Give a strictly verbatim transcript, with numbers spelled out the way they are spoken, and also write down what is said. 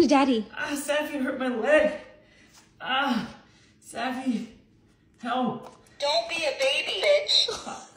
to Daddy? Ah, Sapphie hurt my leg. Ah, Sapphie, help. Don't be a baby, bitch.